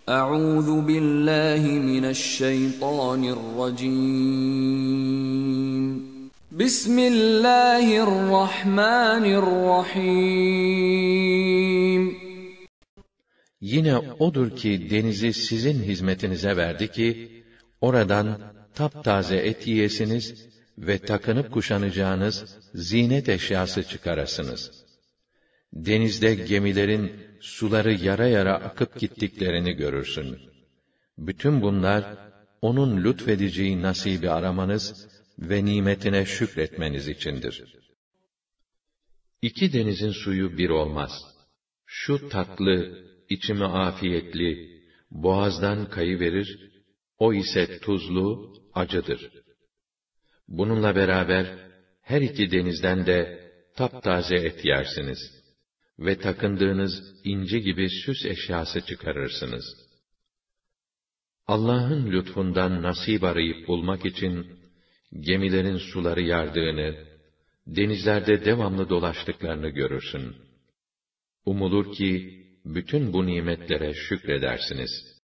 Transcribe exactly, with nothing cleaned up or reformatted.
أعوذ بالله من الشيطان الرجيم بسم الله الرحمن الرحيم Yine odur ki denizi sizin hizmetinize verdi ki, oradan taptaze et yiyesiniz ve takınıp kuşanacağınız zinet eşyası çıkarasınız. Denizde gemilerin suları yara yara akıp gittiklerini görürsün. Bütün bunlar, onun lütfedeceği nasibi aramanız ve nimetine şükretmeniz içindir. İki denizin suyu bir olmaz. Şu tatlı, içimi afiyetli, boğazdan kayıverir, o ise tuzlu, acıdır. Bununla beraber, her iki denizden de taptaze et yersiniz ve takındığınız inci gibi süs eşyası çıkarırsınız. Allah'ın lütfundan nasip arayıp bulmak için, gemilerin suları yardığını, denizlerde devamlı dolaştıklarını görürsün. Umulur ki, bütün bu nimetlere şükredersiniz.